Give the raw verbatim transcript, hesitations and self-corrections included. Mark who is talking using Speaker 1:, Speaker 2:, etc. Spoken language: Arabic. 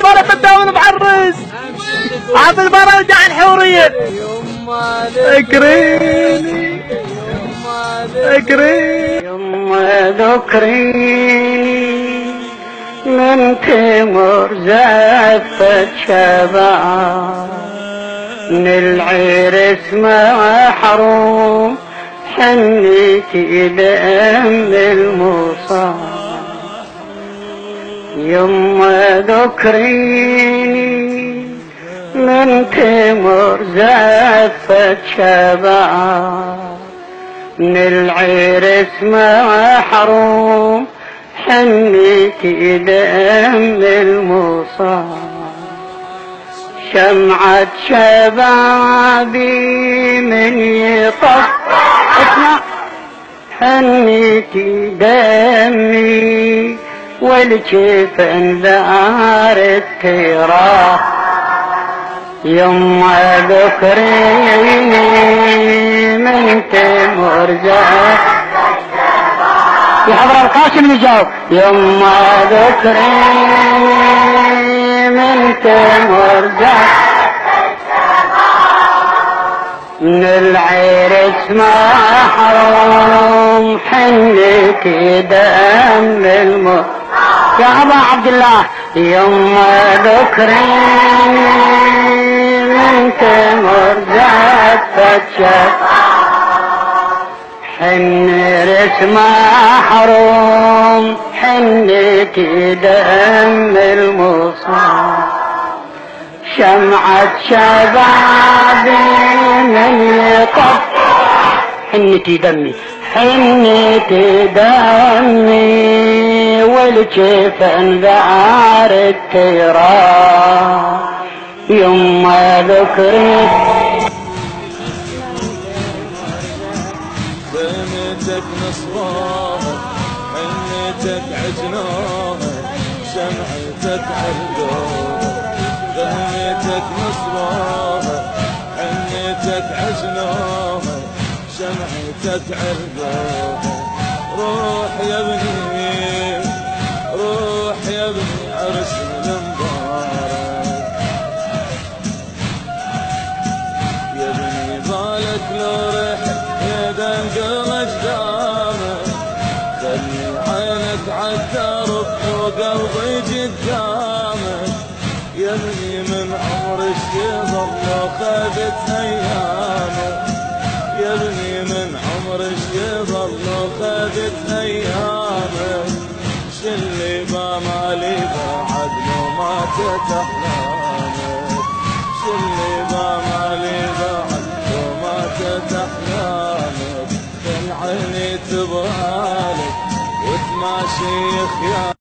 Speaker 1: ولا تداول بعرس عبد البرد على الحورية اكريني اكريني
Speaker 2: يما ذكريني من تمر زفت شباب من العرس محروم حنيتي دم المصاب يما ذكريني من تمر زفت شباب من العرس محروم حنيتي دم المصاب شمعة شبابي من يطف اسمع حنيتي دمي والجفن ذار التراب يما ذكريني من تمر زاد يا حضر القاسم يجاوب يما ذكريني من تمر زاد من العرس محروم حنيتي دم الموت يا أبا عبد الله يما ذكريني من تمر زفت شب حن رس محروم حنيتي دم المصاب شمعة شبابي من يطف حنيتي دمي حنيتي دمي والجفن ذعر التراب يما ذكري
Speaker 3: بنتك نصرانك حنيتك عجنانك شمعتك عرقانك بنتك نصرانك حنيتك عجنانك شمعتك عرقانك روح يا ابني روح يا ابني عرس المبارك يا ابني بالك لو رحت يا دنقلك دامك خلي عينك عالدرب وقلبي قدامك يا ابني من عمر الشيظل لو خذت ايامك يا ابني من عمر الشيظل لو خذت ايامك شلي بامالي بعد لو ماتت احلامك شلي بامالي بعد لو ماتت احلامك خل عيني تبالك وتماشي خيالك